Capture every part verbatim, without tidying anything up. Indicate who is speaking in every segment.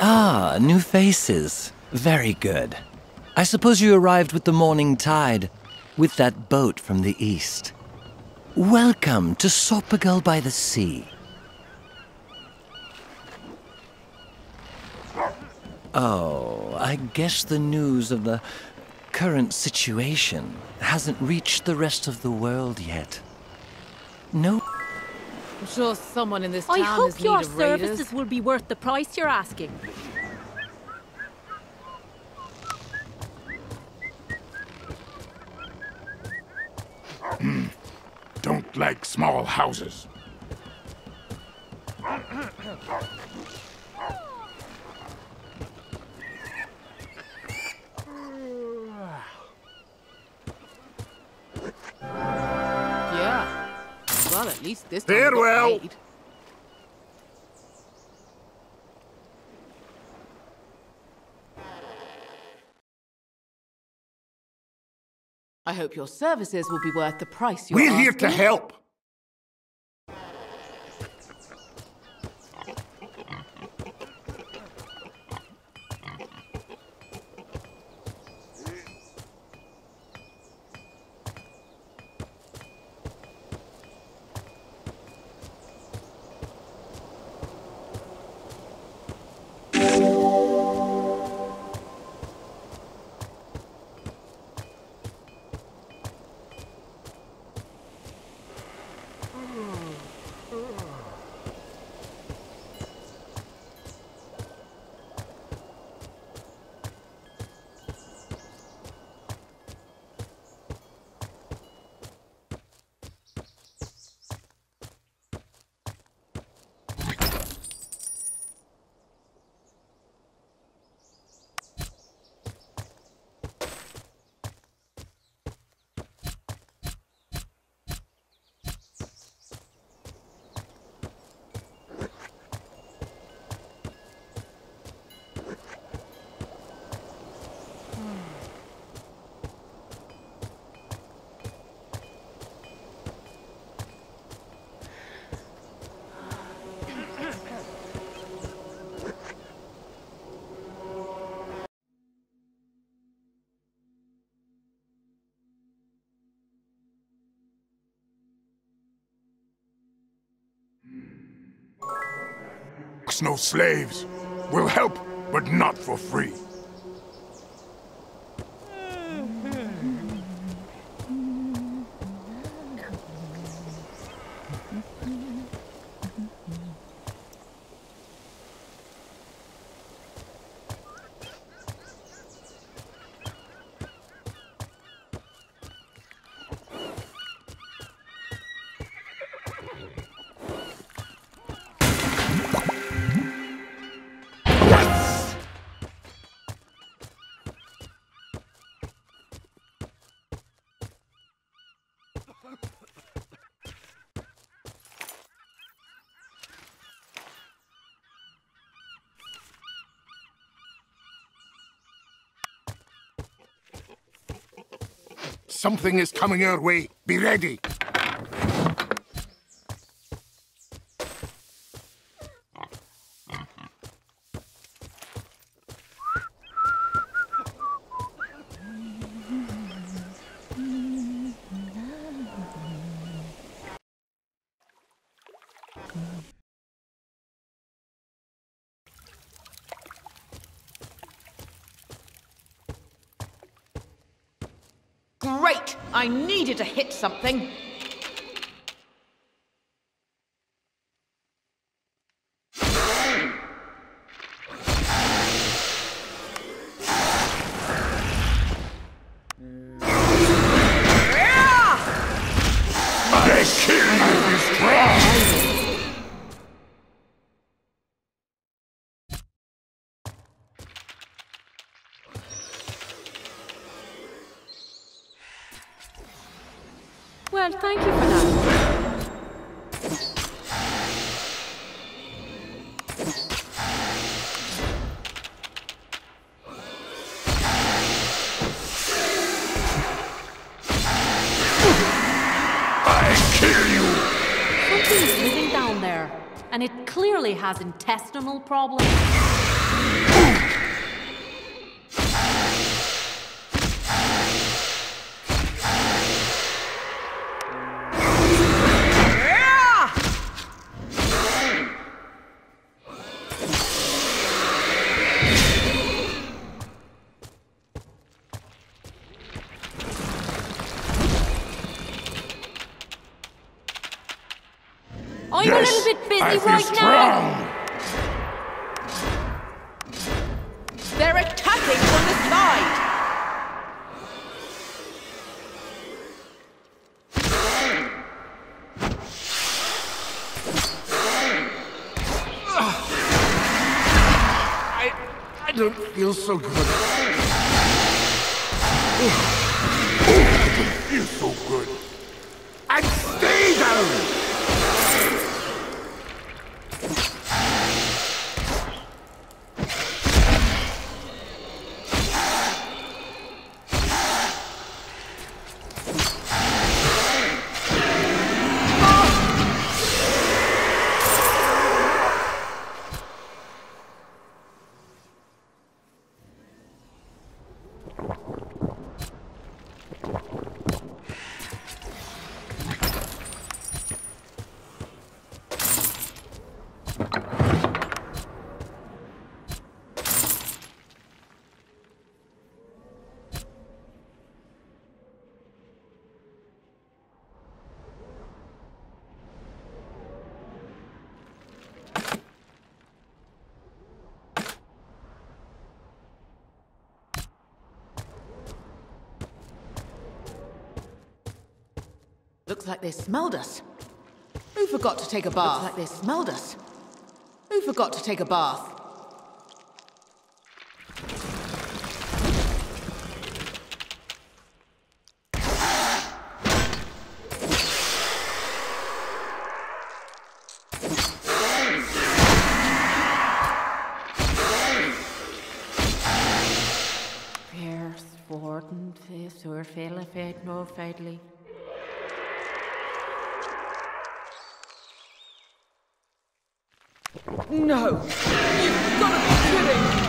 Speaker 1: Ah, new faces. Very good. I suppose you arrived with the morning tide, with that boat from the east. Welcome to Sopagal by the sea. Oh, I guess the news of the current situation hasn't reached the rest of the world yet. No.
Speaker 2: I'm sure someone in this town
Speaker 3: I hope
Speaker 2: has
Speaker 3: your
Speaker 2: need of raiders.
Speaker 3: services will be worth the price you're asking.
Speaker 4: Don't like small houses.
Speaker 2: Yeah. Well, at least this time we got
Speaker 4: Farewell.
Speaker 2: paid. I hope your services will be worth the price you're
Speaker 4: We're
Speaker 2: asking.
Speaker 4: here to help. No slaves. We'll help, but not for free. Something is coming our way. Be ready.
Speaker 2: Great! I needed to hit something.
Speaker 3: Well, thank you for that.
Speaker 4: I kill you!
Speaker 3: Something's living down there, and it clearly has intestinal problems. I'm
Speaker 4: Yes,
Speaker 3: a little bit busy
Speaker 4: I feel
Speaker 3: right
Speaker 4: strong.
Speaker 3: now.
Speaker 2: They're attacking from the side!
Speaker 4: I... I don't feel so good. Oh, I don't feel so good. And stay down!
Speaker 2: Looks like they smelled us. Who forgot to take a bath? Looks like they smelled us. Who forgot to take a bath?
Speaker 3: Pierce, Warden, Face, or Fail, Fade, No, Fadely.
Speaker 2: No! You've got to be kidding!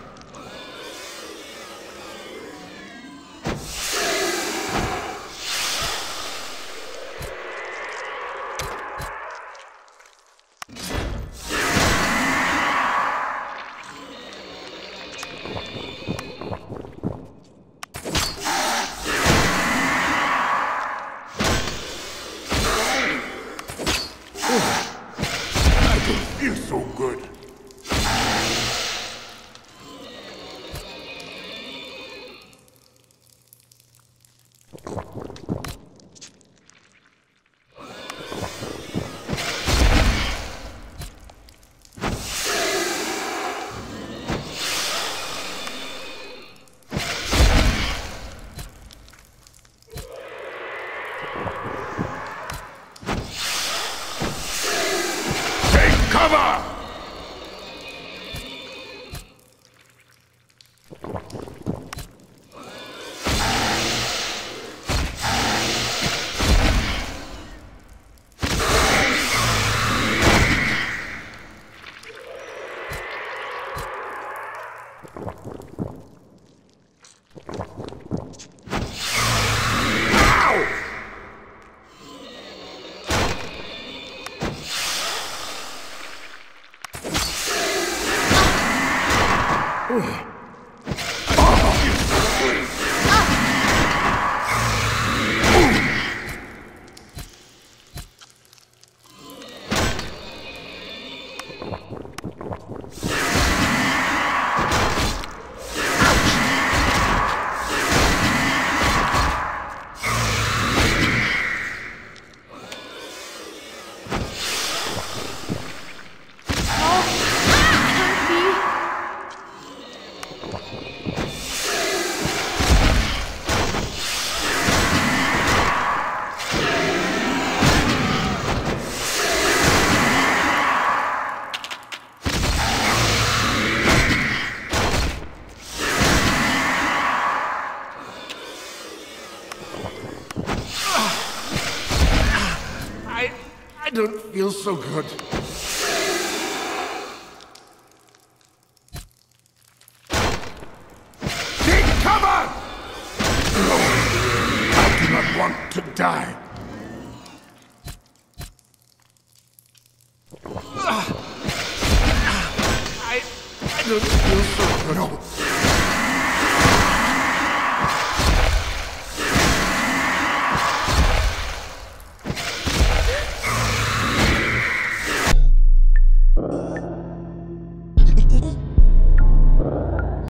Speaker 4: Feel so good. Take cover! I... I don't feel so good. It feels so good. No.